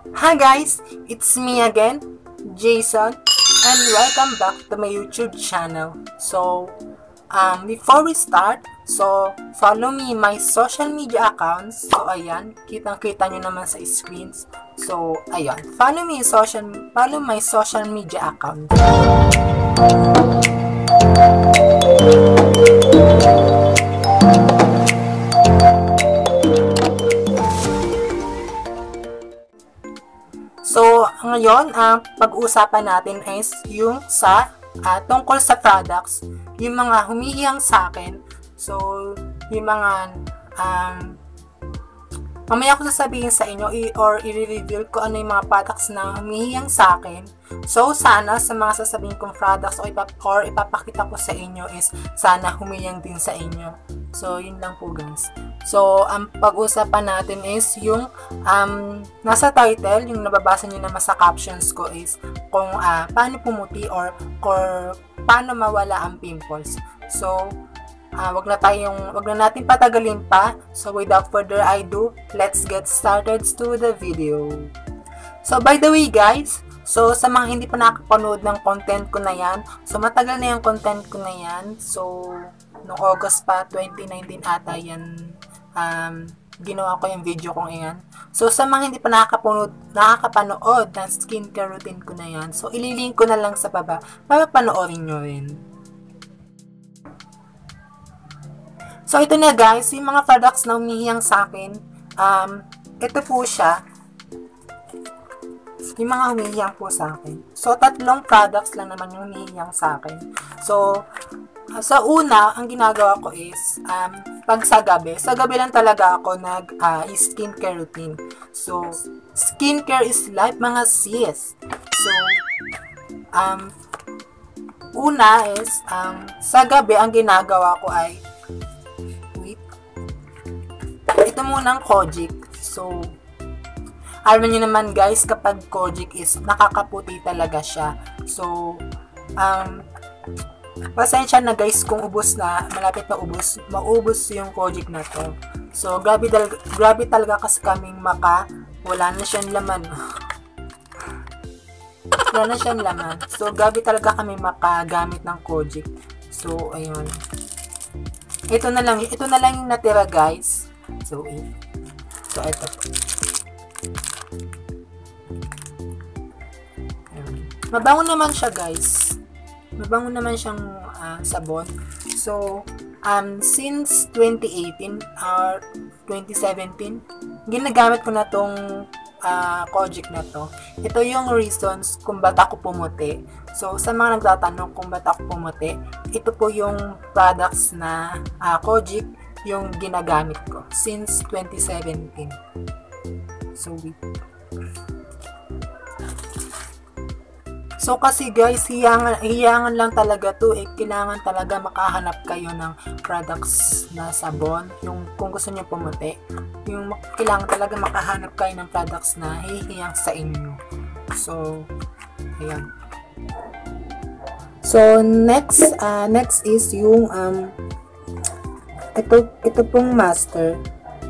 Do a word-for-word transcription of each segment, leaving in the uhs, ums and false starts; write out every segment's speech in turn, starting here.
Hi guys, it's me again, Jason, and welcome back to my YouTube channel. So, um, before we start, so follow me in my social media accounts. So, ayan, kitang-kita nyo naman sa screens. So, ayan, follow me in social, follow my social media accounts. So, ngayon, ang pag-uusapan natin is yung sa uh, tungkol sa products, yung mga humihiyang sa akin. So, yung mga um, mamaya ko sasabihin sa inyo i- or i-reveal ko ano yung mga products na humihiyang sa akin. So, sana sa mga sasabihin kong products o, ipap- or ipapakita ko sa inyo is sana humiyang din sa inyo. So, yun lang po guys. So, ang pag-usapan natin is yung um, nasa title, yung nababasa nyo naman sa captions ko is kung uh, paano pumuti or, or paano mawala ang pimples. So, uh, wag na tayong, wag na natin patagalin pa. So, without further ado, let's get started to the video. So, by the way guys, so sa mga hindi pa nakapanood ng content ko na yan, so matagal na yung content ko na yan. So, noong August pa, twenty nineteen ata yan, um, ginawa ko yung video kong iyan. So, sa mga hindi pa nakakapanood, nakakapanood ng skincare routine ko na yan, so, ililink ko na lang sa baba para panoorin nyo rin. So, ito na guys, yung mga products na umihiyang sa akin, um, ito po siya, yung mga humihiyang po sa akin. So, tatlong products lang naman yung humihiyang sa akin. So, sa una, ang ginagawa ko is, um, pag sa gabi, sa gabi lang talaga ako nag uh, skincare routine. So, skincare is life mga sis. So, um, una is, um, sa gabi, ang ginagawa ko ay, wait, ito munang Kojic. So, alam niyo naman guys, kapag Kojic is, nakakaputi talaga siya. So, um, pasensya na guys kung ubos na, malapit na ubos, maubos yung Kojic na to. So, grabe, dal- grabe talaga kasi kaming maka, wala na siyang laman. Wala na siyang laman. So, grabe talaga kami makagamit ng Kojic. So, ayun. Ito na lang, ito na lang yung natira guys. So, eh. So, ito po. Ayun. Mabango naman siya guys. Mabango naman siyang uh, sabon. So, um, since twenty eighteen or twenty seventeen, ginagamit ko na tong uh, Kojic na to. Ito yung reasons kung ba't ako pumuti. So, sa mga nagtatanong kung ba't ako pumuti, ito po yung products na uh, Kojic yung ginagamit ko since twenty seventeen. So, wait. So, kasi guys, hiyangan, hiyangan lang talaga to eh. Kailangan talaga makahanap kayo ng products na sabon. Yung kung gusto niyo pumuti. Yung kailangan talaga makahanap kayo ng products na hihiyang sa inyo. So, ayan. So, next, uh, next is yung, um, ito, ito pong master.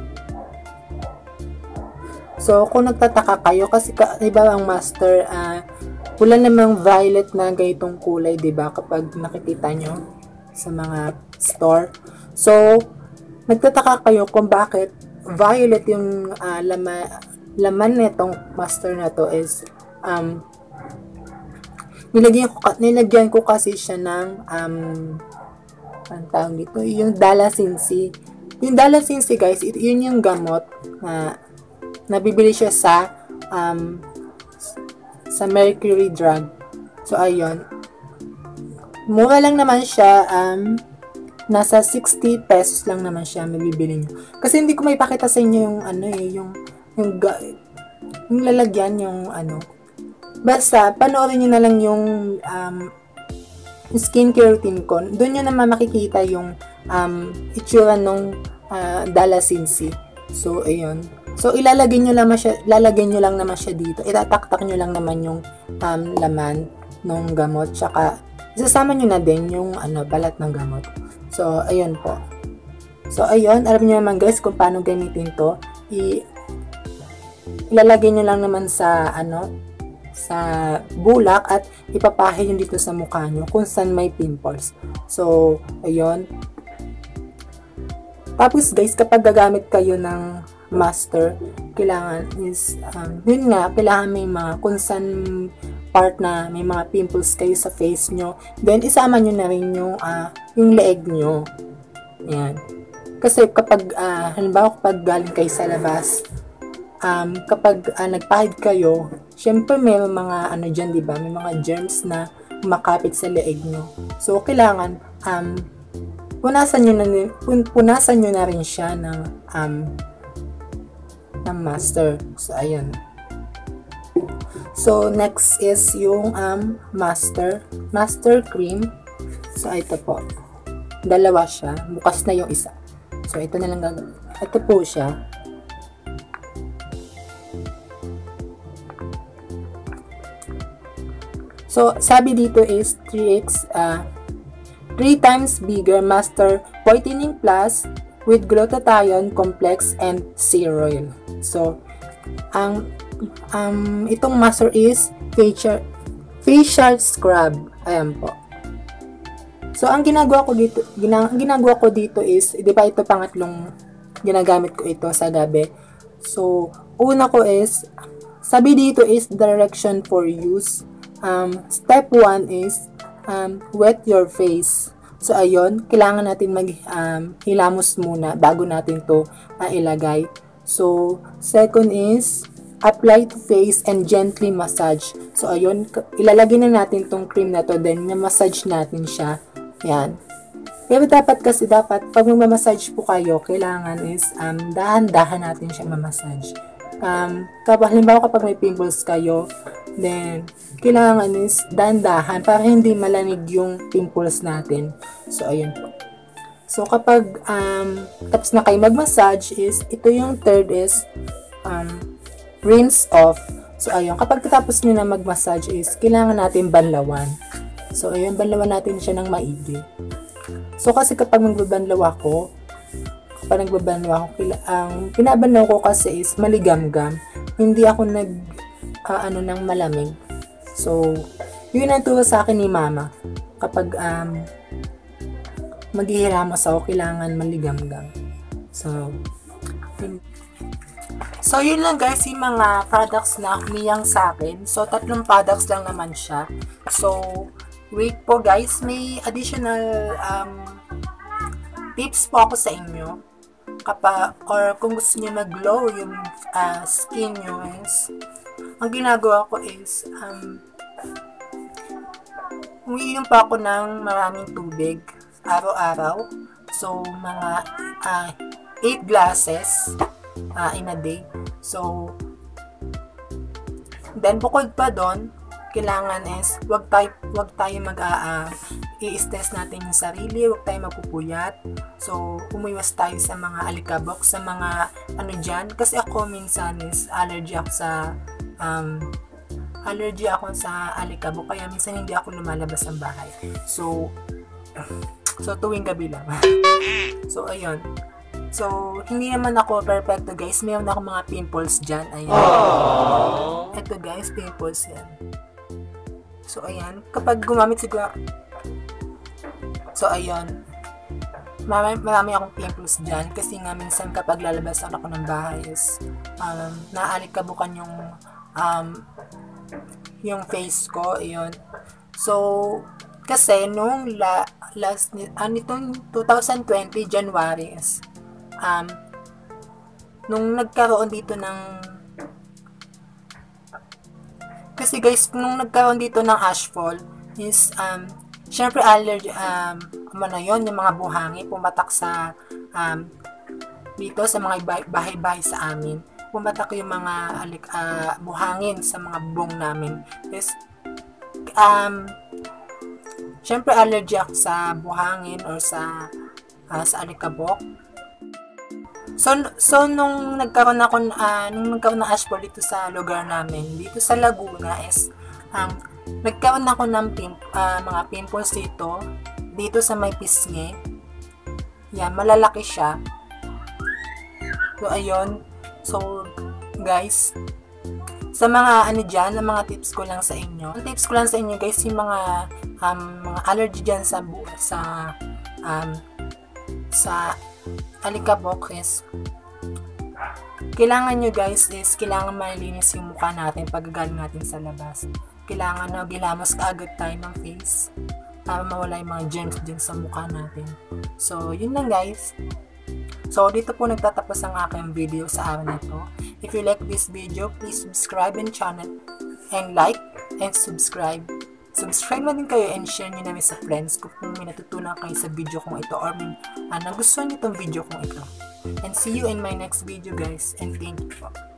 So, kung nagtataka kayo, kasi ka, iba ang master, ah, uh, wala namang violet na ganitong kulay, diba? Kapag nakikita nyo sa mga store. So, nagtataka kayo kung bakit violet yung uh, laman, laman nitong master na to is um, nilagyan ko, nilagyan ko kasi siya ng um, ang tawag dito, yung Dalasinsi. Yung Dalasinsi guys, it, yun yung gamot na nabibili siya sa um, sa Mercury Drug. So, ayun. Mura lang naman siya. Um, nasa sixty pesos lang naman siya mabibili nyo. Kasi hindi ko may pakita sa inyo yung ano eh, yung, yung, yung lalagyan, yung ano. Basta, panoorin nyo na lang yung um, skincare routine ko. Doon nyo naman makikita yung um, itsura nung uh, Dalasinsi. So, ayun. So, ilalagay nyo lang siya, lalagay nyo lang naman siya dito. Itataktak nyo lang naman yung um, laman ng gamot. Tsaka, isasama nyo na din yung ano, balat ng gamot. So, ayun po. So, ayun. Alam nyo naman guys kung paano gamitin to. I ilalagay nyo lang naman sa, ano, sa bulak at ipapahay yun dito sa mukha nyo kung saan may pimples. So, ayun. Tapos guys, kapag gagamit kayo ng master, kailangan is, um, yun nga, kailangan may mga kung saan part na may mga pimples kayo sa face nyo. Then, isama nyo na rin yung, uh, yung leeg nyo. Ayan. Kasi kapag, uh, halimbawa kapag galing kayo sa labas, um, kapag uh, nagpahid kayo, syempre may mga ano dyan, di ba? May mga germs na makapit sa leeg nyo. So, kailangan, um, punasan nyo na, punasan nyo na rin siya ng, um, ng master. So, ayan. So, next is yung, um, master, master cream. So, ito po. Dalawa siya. Bukas na yung isa. So, ito na lang gagawin. Ito po siya. So, sabi dito is three x, uh, three times bigger master whitening plus with glutathione complex and cereal. So, ang um, itong master is facial, facial scrub. Ayan po. So, ang ginagawa ko dito, gina, ang ginagawa ko dito is, di ba ito pangatlong ginagamit ko ito sa gabi. So, una ko is, sabi dito is direction for use. Um, step one is um, wet your face. So, ayun, kailangan natin maghilamos um, muna bago natin to uh, ilagay. So, second is apply to face and gently massage. So, ayun, ilalagay na natin tong cream na to, then na-massage natin siya. Yan. Pero dapat kasi dapat, pag mag-massage po kayo, kailangan is um, dahan-dahan natin siya ma-massage. Um, kapag, halimbawa kapag may pimples kayo, then, kailangan is dahan-dahan para hindi malanig yung pimples natin. So, ayun po. So, kapag um, tapos na kayo mag-massage is, ito yung third is um, rinse off. So, ayun. Kapag tapos nyo na mag-massage is, kailangan natin banlawan. So, ayun. Banlawan natin siya ng maigi. So, kasi kapag magbabanlaw ako, kapag nagbabanlaw ako, ang pinabanlaw ko kasi is maligamgam. Hindi ako nag Uh, ano ng malamig. So, yun ang tuwa sa akin ni mama. Kapag um, maghihiramos ako, kailangan maligamgam. So, yun. So, yun lang guys, yung mga products na humiyang sa akin. So, tatlong products lang naman siya. So, wait po guys, may additional um, tips po ako sa inyo. Kapag, or kung gusto niyo mag-glow yung uh, skin nyo is, ang ginagawa ko is, um, umiinom pa ako ng maraming tubig araw-araw. So, mga uh, eight glasses uh, in a day. So, then bukod pa doon, kailangan is, wag tayo, wag tayo mag, uh, uh, i-stress natin yung sarili, wag tayo magpupuyat. So, umiwas tayo sa mga alikabok, sa mga ano dyan. Kasi ako minsan is, allergy ako sa Um, allergy ako sa alikabok, kaya minsan hindi ako lumalabas ng bahay. So, so tuwing gabi lang. So, ayun. So, hindi naman ako perfecto guys. Mayroon ako mga pimples dyan. Ayan. Aww. Ito guys, pimples yan. So, ayan. Kapag gumamit siguro, so, ayun. Marami, marami akong pimples dyan. Kasi nga minsan kapag lalabas ako ng bahay is, um, naaalikabukan yung Um, yung face ko, yun. So, kasi nung la, last, ano itong twenty twenty, January is, um, nung nagkaroon dito ng, kasi guys, nung nagkaroon dito ng ashfall, is, um, syempre allergy, um, ano yun, yung mga buhangin, pumatak sa, um, dito sa mga bahay-bahay sa amin. Pumatak yung mga alik, uh, buhangin sa mga bubong namin. Is, um, syempre allergy ako sa buhangin or sa, uh, sa alikabok. So, so nung nagkaroon ako, uh, nung nagkaroon ng ashfall dito sa lugar namin, dito sa Laguna is, um, nagkaroon ako ng pimp, uh, mga pimples dito, dito sa may pisngi. Yan, malalaki siya. So, ayun. So, guys, sa mga ano dyan, na mga tips ko lang sa inyo. Ang tips ko lang sa inyo guys, yung mga um, mga allergy dyan sa sa um, sa alikabok is kailangan nyo guys is kailangan malinis yung mukha natin pag galing natin sa labas. Kailangan na gilamos kaagad tayo ng face para mawala yung mga germs din sa mukha natin. So, yun lang guys. So, dito po nagtatapos ang aking video sa araw na to. If you like this video, please subscribe and channel and like and subscribe. Subscribe na din kayo and share nyo namin sa friends ko kung may natutunan kayo sa video kong ito or may uh, nagustuhan nyo itong video kong ito. And see you in my next video guys, and thank you po.